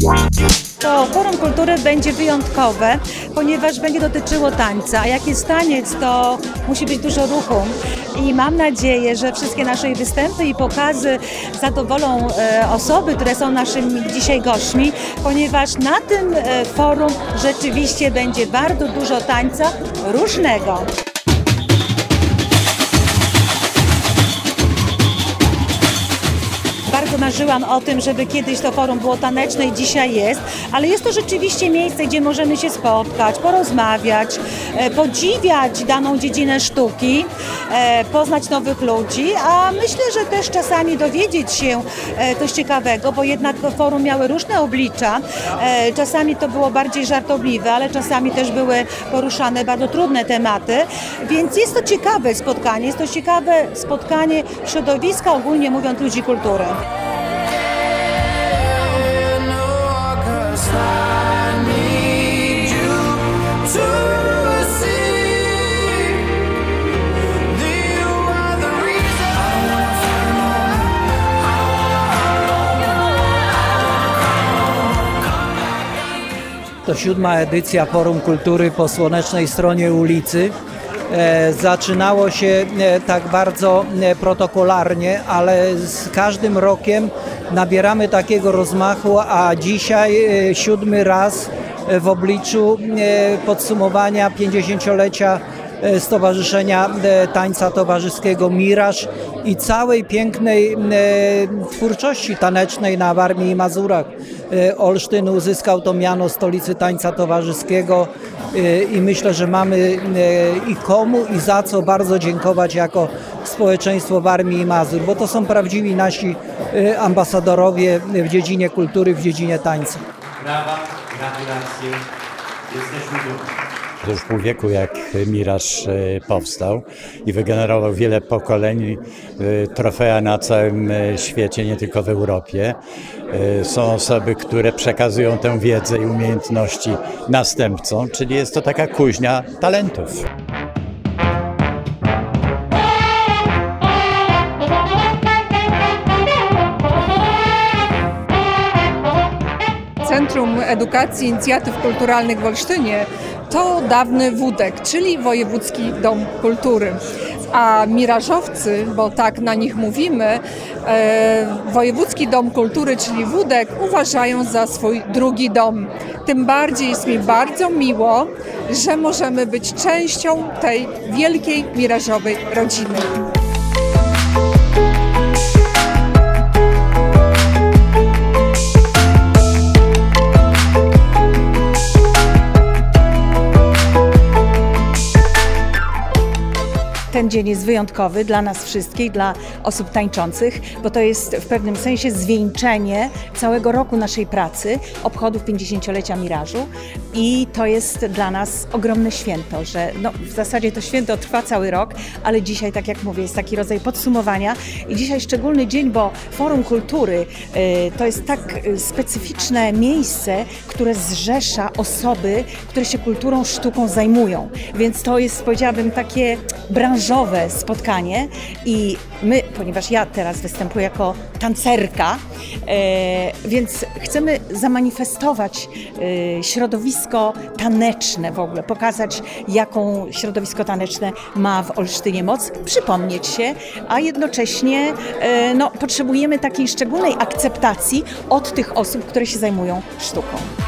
To Forum Kultury będzie wyjątkowe, ponieważ będzie dotyczyło tańca, a jak jest taniec, to musi być dużo ruchu i mam nadzieję, że wszystkie nasze występy i pokazy zadowolą osoby, które są naszymi dzisiaj gośćmi, ponieważ na tym forum rzeczywiście będzie bardzo dużo tańca różnego. Bardzo marzyłam o tym, żeby kiedyś to forum było taneczne i dzisiaj jest, ale jest to rzeczywiście miejsce, gdzie możemy się spotkać, porozmawiać, podziwiać daną dziedzinę sztuki, poznać nowych ludzi, a myślę, że też czasami dowiedzieć się coś ciekawego, bo jednak forum miały różne oblicza, czasami to było bardziej żartobliwe, ale czasami też były poruszane bardzo trudne tematy, więc jest to ciekawe spotkanie środowiska, ogólnie mówiąc, ludzi kultury. To 7. edycja Forum Kultury po słonecznej stronie ulicy. Zaczynało się tak bardzo protokolarnie, ale z każdym rokiem nabieramy takiego rozmachu, a dzisiaj 7. raz w obliczu podsumowania 50-lecia Stowarzyszenia Tańca Towarzyskiego Miraż i całej pięknej twórczości tanecznej na Warmii i Mazurach. Olsztyn uzyskał to miano stolicy tańca towarzyskiego i myślę, że mamy i komu i za co bardzo dziękować jako społeczeństwo Warmii i Mazur, bo to są prawdziwi nasi ambasadorowie w dziedzinie kultury, w dziedzinie tańca. Brawa, gratulacje, jesteśmy dumni. To już pół wieku jak Miraż powstał i wygenerował wiele pokoleń, trofea na całym świecie, nie tylko w Europie. Są osoby, które przekazują tę wiedzę i umiejętności następcom, czyli jest to taka kuźnia talentów. Centrum Edukacji i Inicjatyw Kulturalnych w Olsztynie to dawny WDEK, czyli Wojewódzki Dom Kultury. A mirażowcy, bo tak na nich mówimy, Wojewódzki Dom Kultury, czyli WDEK, uważają za swój drugi dom. Tym bardziej jest mi bardzo miło, że możemy być częścią tej wielkiej mirażowej rodziny. Ten dzień jest wyjątkowy dla nas wszystkich, dla osób tańczących, bo to jest w pewnym sensie zwieńczenie całego roku naszej pracy, obchodów 50-lecia Mirażu i to jest dla nas ogromne święto, że w zasadzie to święto trwa cały rok, ale dzisiaj, tak jak mówię, jest taki rodzaj podsumowania i dzisiaj szczególny dzień, bo Forum Kultury to jest tak specyficzne miejsce, które zrzesza osoby, które się kulturą, sztuką zajmują, więc to jest, powiedziałabym, takie branżowe spotkanie i my, ponieważ ja teraz występuję jako tancerka, więc chcemy zamanifestować środowisko taneczne w ogóle, pokazać, jaką środowisko taneczne ma w Olsztynie moc, przypomnieć się, a jednocześnie potrzebujemy takiej szczególnej akceptacji od tych osób, które się zajmują sztuką.